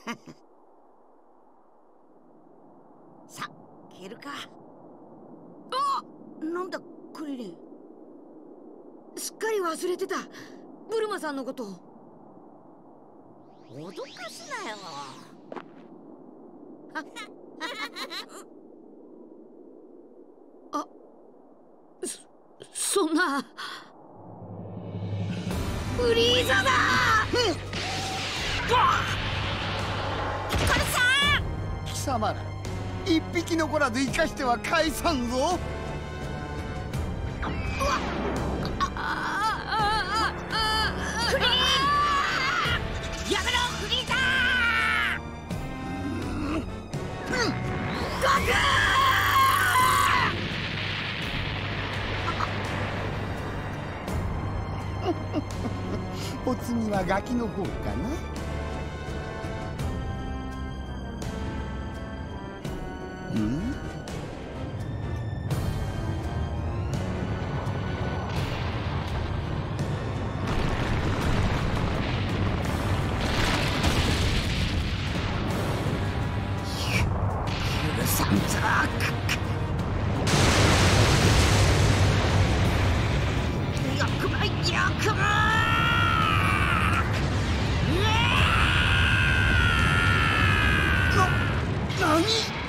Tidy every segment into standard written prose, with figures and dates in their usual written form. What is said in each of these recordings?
さあ消えるか。あ、なんだクリリン。すっかり忘れてたブルマさんのこと。 脅かすなよ。 あ、そんな。フリーザだ。 これさ貴様ら一匹残らず生かしては返さんぞ。 クリーンやめろフリーザお次はガキの方かな。うん？ 許さんぞ。よくばよくば。 何？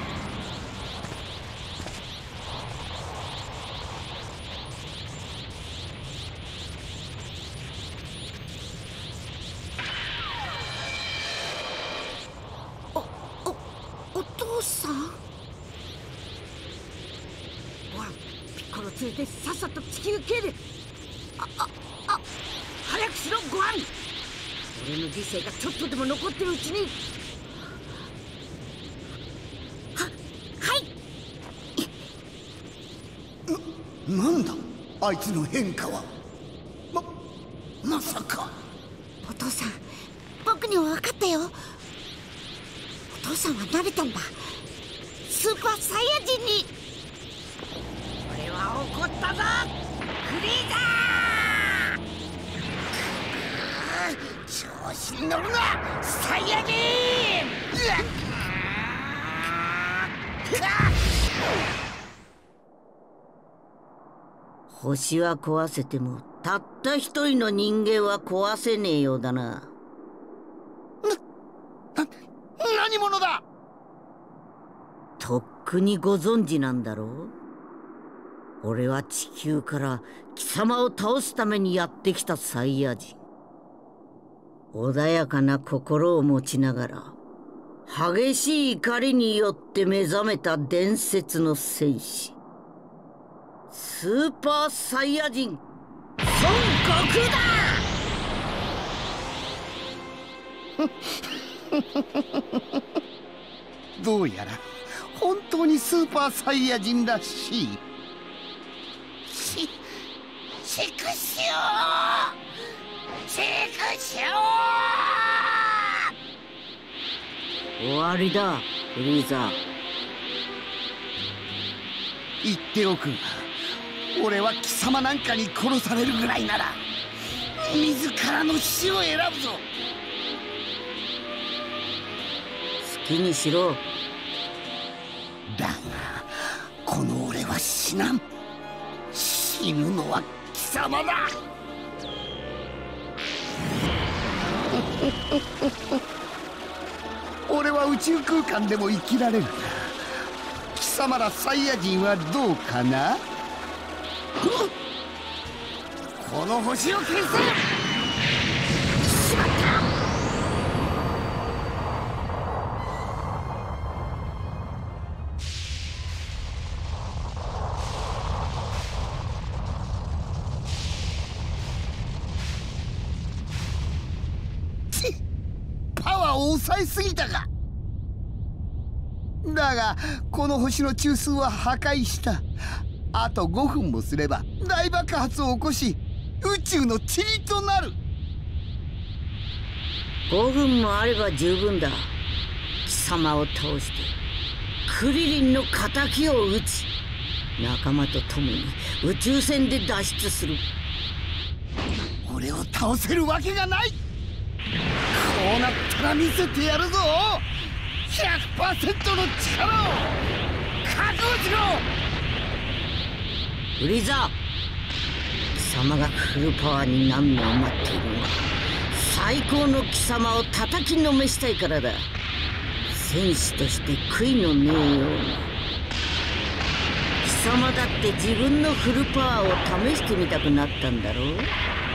お父さん。ほらピッコロ連れてさっさと地球系で。早くしろゴアン。俺の理性がちょっとでも残ってるうちに。 なんだあいつの変化は。まさか。 お父さん、僕には分かったよ。お父さんは慣れたんだ。スーパーサイヤ人に。俺は怒ったぞフリーザー。調子に乗るなサイヤ人。 星は壊せてもたった一人の人間は壊せねえようだな。 何者だ。 とっくにご存知なんだろう。俺は地球から貴様を倒すためにやってきたサイヤ人。穏やかな心を持ちながら激しい怒りによって目覚めた伝説の戦士、スーパーサイヤ人孫悟空だ。 どうやら本当にスーパーサイヤ人らしい。 チクショー、チクショー。 終わりだフリーザ。 言っておくが、俺は貴様なんかに殺されるぐらいなら自らの死を選ぶぞ。 好きにしろ。 だがこの俺は死なん。死ぬのは貴様だ。俺は宇宙空間でも生きられるが、貴様らサイヤ人はどうかな。 この星を消せ。しまった。 パワーを抑えすぎたか。だがこの星の中枢は破壊した。あと5分もすれば大爆発を起こし宇宙の塵となる。 5分もあれば十分だ。貴様を倒してクリリンの仇を討ち、仲間と共に宇宙船で脱出する。 俺を倒せるわけがない。こうなったら見せてやるぞ。 100% の力を覚悟しろ。 フリーザ、貴様がフルパワーになるのを待っているのは最高の貴様を叩きのめしたいからだ。戦士として悔いのねえように。貴様だって自分のフルパワーを試してみたくなったんだろう。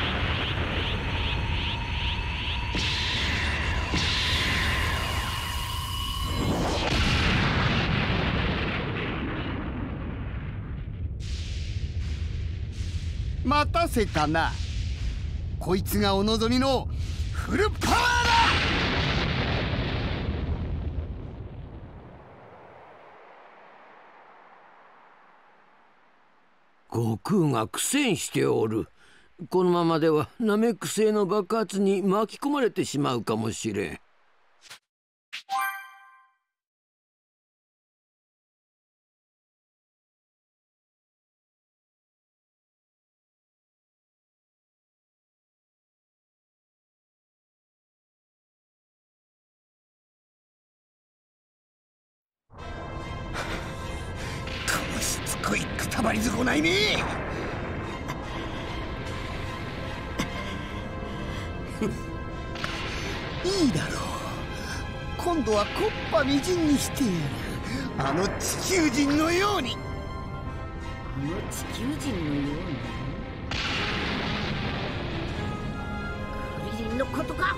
待たせたな。こいつがお望みのフルパワーだ。 悟空が苦戦しておる。このままではナメック星の爆発に巻き込まれてしまうかもしれん。 しつこいくたばり損ないめ。いいだろう。今度は木っ端みじんにしてやる。あの地球人のように。 あの地球人のように。クリリンのことか。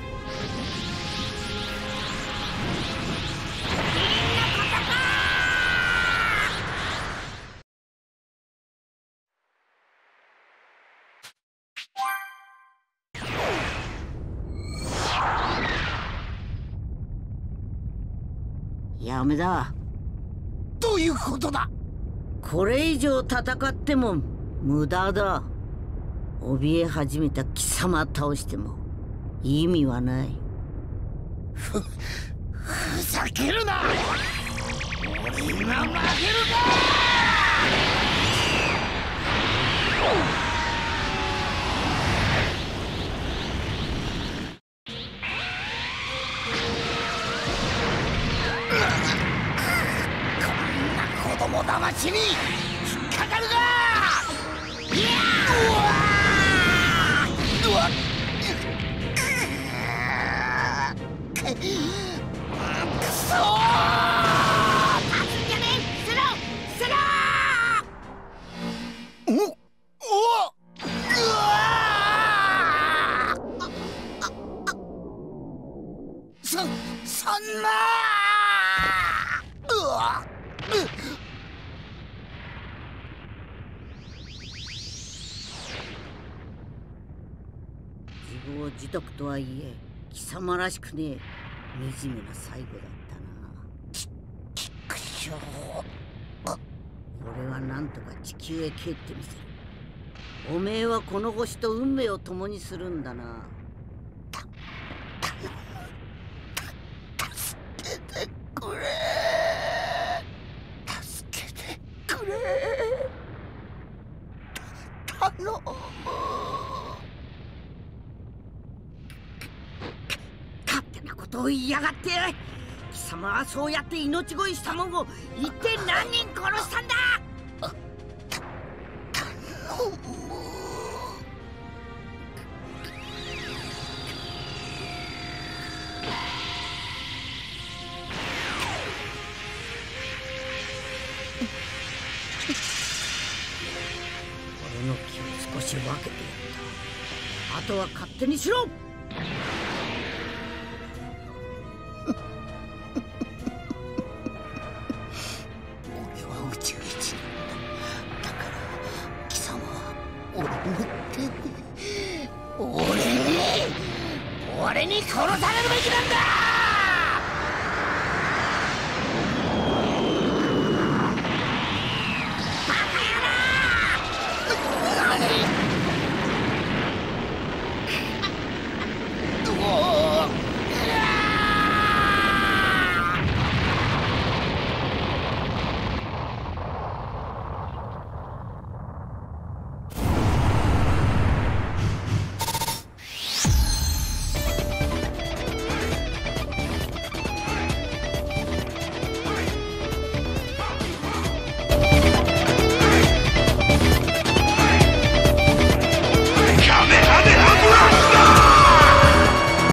ダメだ。 どういうことだ。 これ以上戦っても無駄だ。怯え始めた貴様倒しても意味はない。 ふざけるな。俺が負けるか。子供騙しに引っかかるが。いやー、うわっ、くそー。立つんじゃねえ。スロースロー。おお、うわー。そんなー。うわっ。 自業自得とはいえ貴様らしくねえ惨めな最後だったな。 ちくしょう。 俺はなんとか地球へ帰ってみせる。おめえはこの星と運命を共にするんだな。 助けてくれ。助けてくれ。頼む。 勝手なことを言いやがって。貴様はそうやって命乞いしたもんを一体何人殺したんだ。 頼む。 俺の気を少し分けてやった。あとは勝手にしろ。 俺は宇宙一なんだ。だから貴様は俺の手で俺に殺されるべきなんだ。